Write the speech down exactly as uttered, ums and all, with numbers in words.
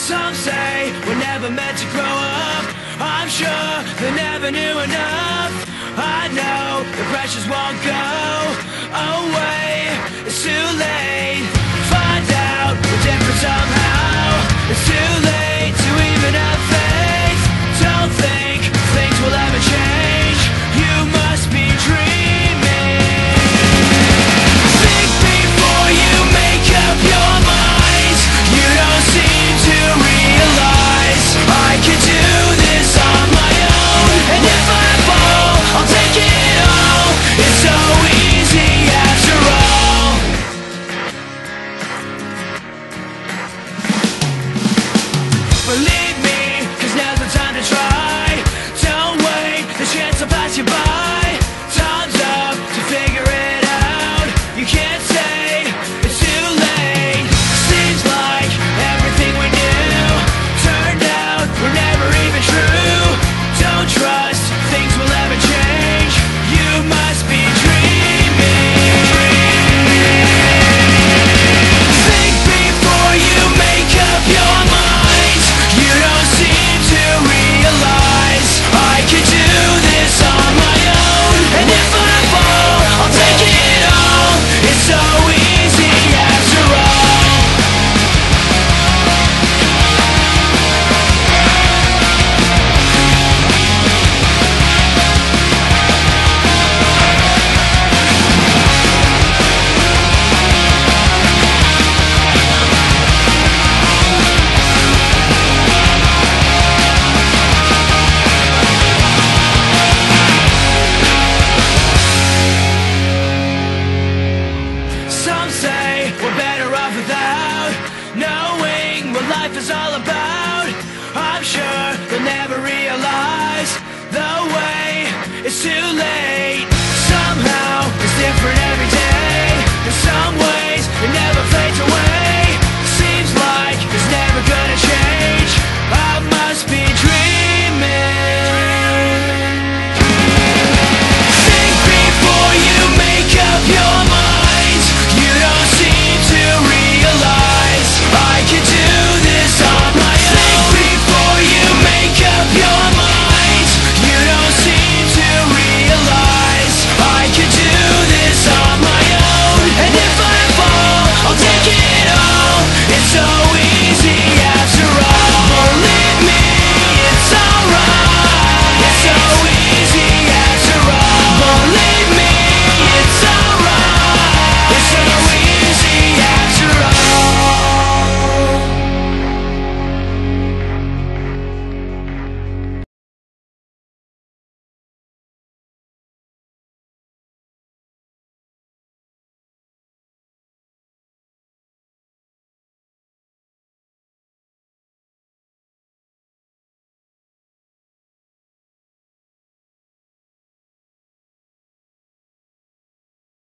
Some say we're never meant to grow up. I'm sure they never knew enough. I know the pressures won't go away. It's too late. Find out we're different somehow. It's too late to even have faith. Don't think things will ever change. You must be dreaming. Think before you make up your mind. You don't seem to realize I can do this on my own. And if I fall, I'll take it all. It's so easy after all. Believe me, cause now's the time to try. Don't wait, the chance will pass you by. Time's up to figure it out. You can't say it's too late. Seems like everything we knew turned out were never even true. Don't trust things will ever change. You must be dreaming. Think before you make up your mind. You don't seem to realize I can do this on my own. And if I fall, I'll take it all. It's so easy after all. Some say we're better off without knowing what life is all about.